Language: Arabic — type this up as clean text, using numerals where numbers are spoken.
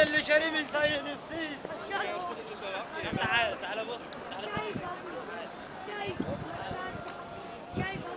هذا اللي شاري من سايق السيس. تعال تعال بص. تعال. شايف